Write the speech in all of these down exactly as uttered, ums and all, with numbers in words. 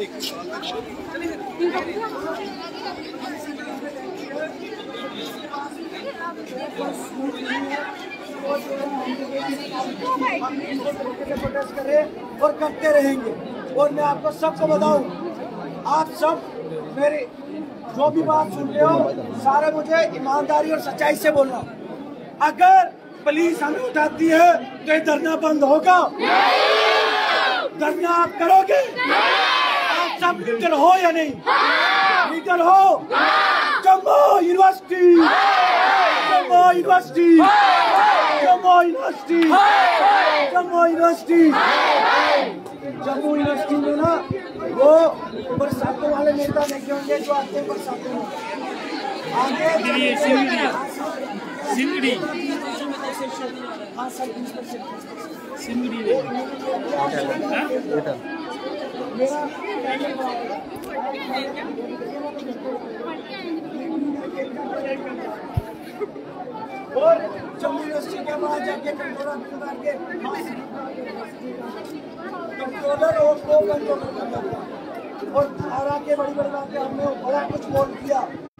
Protest करें और करते रहेंगे। और मैं आपको सबको बताऊं, आप सब मेरी जो भी बात सुन रहे हो सारे मुझे ईमानदारी और सच्चाई से बोलना। अगर पुलिस हमें उठाती है तो ये धरना बंद होगा? धरना आप करोगे? आप सब लीडर हो या नहीं? लीडर हो? Jammu university, Jammu university, Jammu university, Jammu university, Jammu university में ना वो बरसातों वाले नेता देखे होंगे जो आते हैं बरसातों में आगे सिंगड़ी। हाँ सर, सिंगड़ी और जम्मू यूनिवर्सिटी के बाद जाके कंट्रोलर के कंट्रोलर और को कंट्रोलर करता और धारा के बड़ी बड़ी बातें हमने बड़ा कुछ बोल दिया।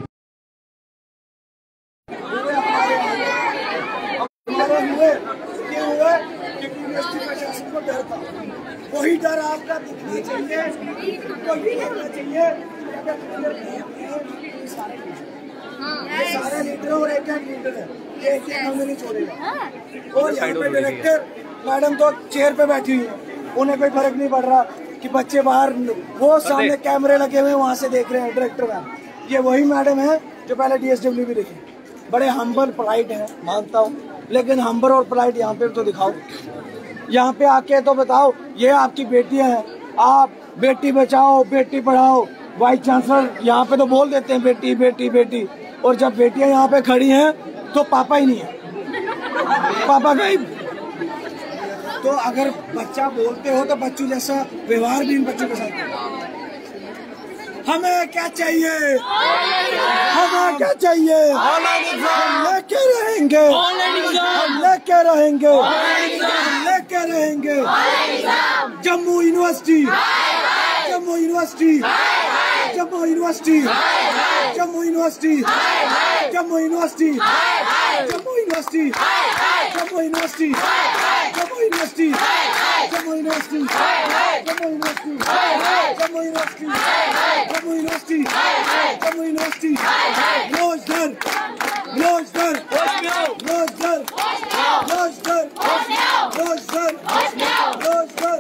हमारे हुए ये हुए कि यूनिवर्सिटी प्रशासन को डर था, वही डर आपका दिखना चाहिए, वही दिखना चाहिए। ये सारे लीडर और एक एक लीडर है, एक एक हमें नहीं छोड़ेगा। और यहाँ पे डायरेक्टर मैडम तो चेयर पे बैठी हुई है, उन्हें कोई फर्क नहीं पड़ रहा कि बच्चे बाहर, वो सामने कैमरे लगे हुए वहाँ से देख रहे हैं डायरेक्टर मैम। ये वही मैडम है जो पहले डी एस डब्ल्यू भी लिखे, बड़े हम्बल पोलाइट हैं मानता हूँ, लेकिन हम्बल और पोलाइट यहाँ पे तो दिखाओ, यहाँ पे आके तो बताओ ये आपकी बेटियाँ हैं, आप बेटी बचाओ बेटी पढ़ाओ, वाइस चांसलर यहाँ पे तो बोल देते हैं बेटी बेटी बेटी, और जब बेटियां यहाँ पे खड़ी हैं तो पापा ही नहीं है, पापा गई। तो अगर बच्चा बोलते हो तो बच्चों जैसा व्यवहार भी इन बच्चों के साथ। हमें क्या चाहिए? हमें क्या चाहिए? हम लेके रहेंगे, हम लेके रहेंगे, हम लेके रहेंगे। Jammu university, Jammu university, Jammu university, Jammu university, Jammu university, Jammu university, Jammu university, Jammu university, Jammu university, Jammu university, Jammu university, Jammu university, Jammu university. रोजगार, रोजगार, रोजगार, रोजगार, रोजगार, रोजगार,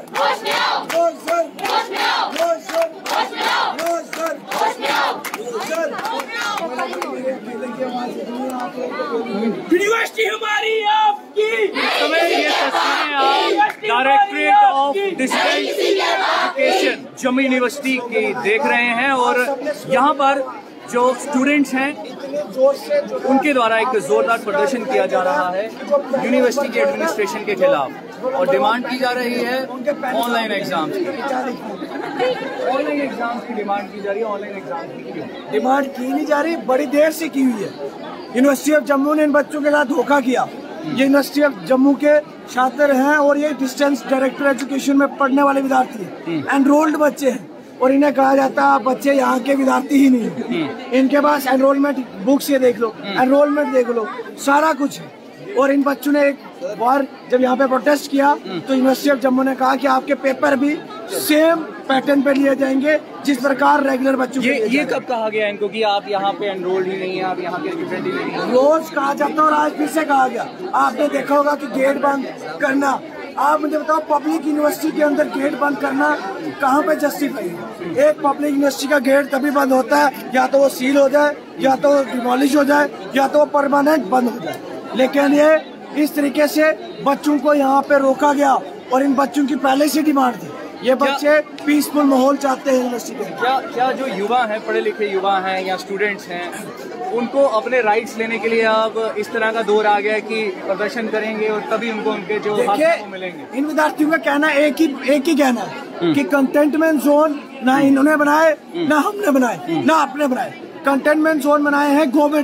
यूनिवर्सिटी हमारी आपकी। ये तस्वीरें आप directorate of distance education Jammu university की देख रहे हैं और यहाँ पर जो स्टूडेंट्स हैं उनके द्वारा एक जोरदार प्रदर्शन किया जा रहा है यूनिवर्सिटी के एडमिनिस्ट्रेशन के खिलाफ और डिमांड की जा रही है ऑनलाइन एग्जाम्स की। ऑनलाइन एग्जाम्स की डिमांड की जा रही है। ऑनलाइन एग्जाम की डिमांड की नहीं जा रही, बड़ी देर से की हुई है। यूनिवर्सिटी ऑफ जम्मू ने इन बच्चों के साथ धोखा किया। ये यूनिवर्सिटी ऑफ जम्मू के छात्र हैं और ये डिस्टेंस डायरेक्टर एजुकेशन में पढ़ने वाले विद्यार्थी हैं, एनरोल्ड बच्चे हैं और इन्हें कहा जाता है आप बच्चे यहाँ के विद्यार्थी ही नहीं है। इनके पास एनरोलमेंट बुक्स ये देख लो, एनरोलमेंट देख लो, सारा कुछ है। और इन बच्चों ने एक बार जब यहाँ पे प्रोटेस्ट किया तो यूनिवर्सिटी ऑफ जम्मू ने कहा कि आपके पेपर भी सेम पैटर्न पे लिए जाएंगे जिस प्रकार रेगुलर बच्चों ये ये कब कहा गया इनको कि आप यहाँ पे एनरोल्ड ही नहीं है, आप यहाँ के स्टूडेंट ही नहीं है? रोज कहा जाता है और आज फिर से कहा गया। आपने देखा होगा कि गेट बंद करना, आप मुझे बताओ पब्लिक यूनिवर्सिटी के अंदर गेट बंद करना कहाँ पे जस्टिफाई है? एक पब्लिक यूनिवर्सिटी का गेट तभी बंद होता है या तो वो सील हो जाए, या तो वो डिमोलिश हो जाए, या तो वो परमानेंट बंद हो जाए। लेकिन ये इस तरीके से बच्चों को यहाँ पे रोका गया और इन बच्चों की पहले से डिमांड थी। ये बच्चे पीसफुल माहौल चाहते हैं यूनिवर्सिटी में। क्या क्या जो युवा हैं, पढ़े लिखे युवा हैं या स्टूडेंट्स हैं, उनको अपने राइट्स लेने के लिए अब इस तरह का दौर आ गया है कि प्रदर्शन करेंगे और तभी उनको उनके जो हक मिलेंगे? इन विद्यार्थियों का कहना एक ही एक ही कहना है कि कंटेनमेंट जोन ना इन्होंने बनाए, ना हमने बनाए, ना आपने बनाए। कंटेनमेंट जोन बनाए हैं गवर्नमेंट ने।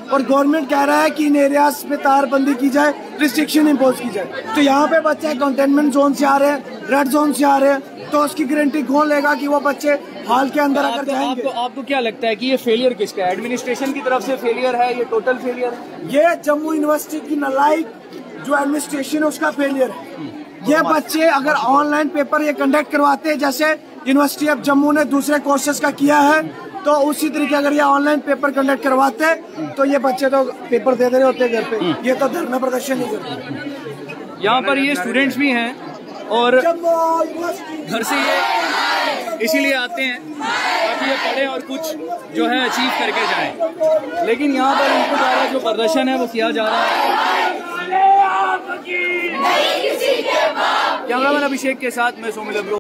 और गवर्नमेंट कह रहा है कि इन एरियाज पे तारबंदी की जाए, रिस्ट्रिक्शन इम्पोज की जाए। तो यहाँ पे बच्चे कंटेनमेंट जोन से आ रहे हैं, रेड जोन से आ रहे हैं, तो उसकी गारंटी कौन लेगा कि वो बच्चे हाल के अंदर अगर जाएंगे? आपको, आपको क्या लगता है कि ये फेलियर किसका है? एडमिनिस्ट्रेशन की तरफ से फेलियर है, ये टोटल फेलियर है? ये जम्मू यूनिवर्सिटी की नालायक जो एडमिनिस्ट्रेशन है उसका फेलियर है। ये बच्चे अगर ऑनलाइन पेपर ये कंडक्ट करवाते हैं, जैसे यूनिवर्सिटी ऑफ जम्मू ने दूसरे कोर्सेज का किया है, तो उसी तरीके अगर ये ऑनलाइन पेपर कंडक्ट करवाते तो ये बच्चे तो पेपर दे दे रहे होते घर पे, ये तो धरना प्रदर्शन नहीं करते। यहाँ पर ये स्टूडेंट्स भी हैं और घर से ये इसीलिए आते हैं ताकि ये पढ़ें और कुछ जो है अचीव करके जाएं, लेकिन यहाँ पर इनके द्वारा जो प्रदर्शन है वो किया जा रहा है। कैमरामैन अभिषेक के साथ मैं सोमिल।